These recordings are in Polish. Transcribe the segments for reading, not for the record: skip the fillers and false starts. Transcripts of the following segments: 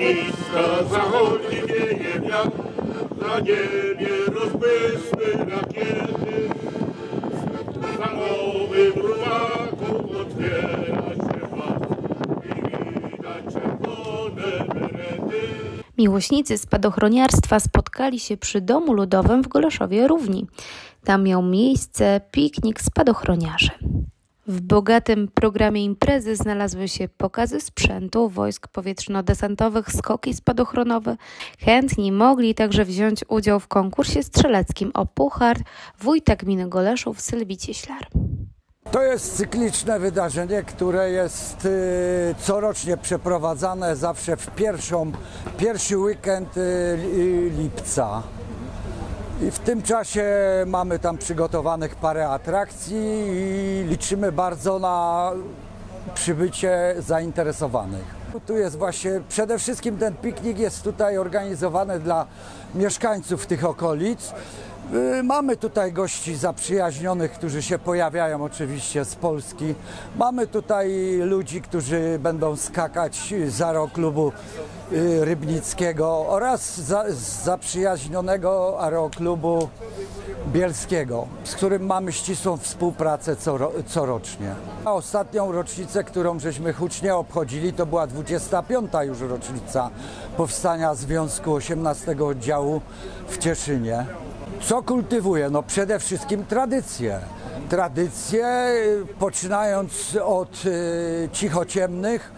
lotniska zachodzi wieje wiatr, na niebie rozbłysły rakiety. Za nowym rumaku otwiera się pas i widać czerwone berety. Miłośnicy spadochroniarstwa spotkali się przy Domu Ludowym w Goleszowie Równi. Tam miał miejsce piknik spadochroniarzy. W bogatym programie imprezy znalazły się pokazy sprzętu, wojsk powietrzno-desantowych, skoki spadochronowe. Chętni mogli także wziąć udział w konkursie strzeleckim o puchar wójta gminy Goleszów Sylwii Cieślar. To jest cykliczne wydarzenie, które jest corocznie przeprowadzane zawsze w pierwszy weekend lipca. I w tym czasie mamy tam przygotowanych parę atrakcji i liczymy bardzo na przybycie zainteresowanych. Tu jest właśnie, przede wszystkim ten piknik jest tutaj organizowany dla mieszkańców tych okolic. Mamy tutaj gości zaprzyjaźnionych, którzy się pojawiają oczywiście z Polski. Mamy tutaj ludzi, którzy będą skakać z aeroklubu rybnickiego oraz z zaprzyjaźnionego aeroklubu bielskiego, z którym mamy ścisłą współpracę corocznie. A ostatnią rocznicę, którą żeśmy hucznie obchodzili, to była 25. już rocznica powstania Związku 18 Oddziału w Cieszynie. Co kultywuje? No przede wszystkim tradycje. Tradycje, poczynając od cichociemnych,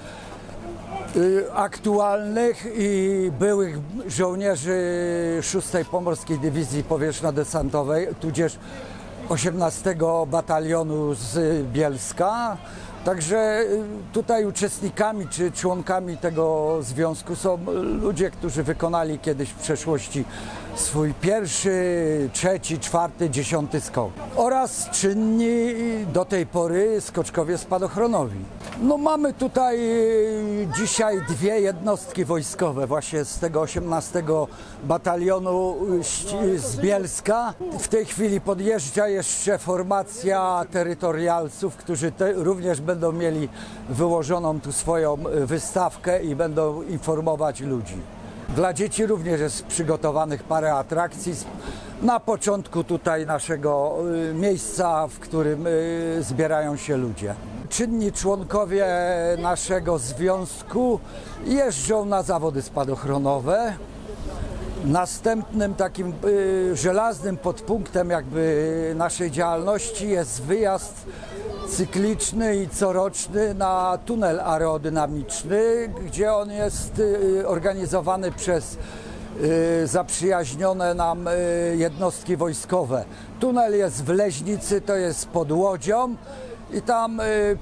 aktualnych i byłych żołnierzy 6. Pomorskiej Dywizji Powietrzno-Desantowej, tudzież 18 Batalionu z Bielska. Także tutaj uczestnikami czy członkami tego związku są ludzie, którzy wykonali kiedyś w przeszłości swój pierwszy, trzeci, czwarty, 10. skok. Oraz czynni do tej pory skoczkowie spadochronowi. No mamy tutaj dzisiaj dwie jednostki wojskowe właśnie z tego 18 Batalionu z Bielska. W tej chwili podjeżdża jeszcze formacja terytorialców, którzy również będą mieli wyłożoną tu swoją wystawkę i będą informować ludzi. Dla dzieci również jest przygotowanych parę atrakcji. Na początku tutaj naszego miejsca, w którym zbierają się ludzie. Czynni członkowie naszego związku jeżdżą na zawody spadochronowe. Następnym takim żelaznym podpunktem jakby naszej działalności jest wyjazd cykliczny i coroczny na tunel aerodynamiczny, gdzie on jest organizowany przez zaprzyjaźnione nam jednostki wojskowe. Tunel jest w Leźnicy, to jest pod Łodzią i tam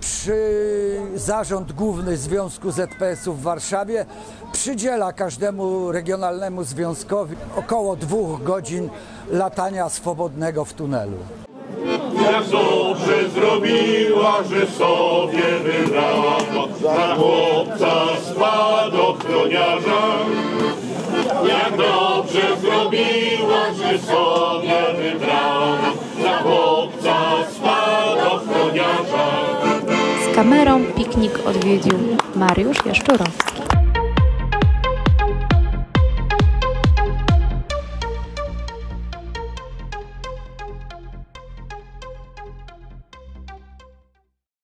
Zarząd Główny Związku ZPS-ów w Warszawie przydziela każdemu regionalnemu związkowi około 2 godzin latania swobodnego w tunelu. Jak dobrze zrobiła, że sobie wybrała za chłopca spadochroniarza. Jak dobrze zrobiła, że sobie wybrała za chłopca spadochroniarza. Z kamerą piknik odwiedził Mariusz Jaszczurowski.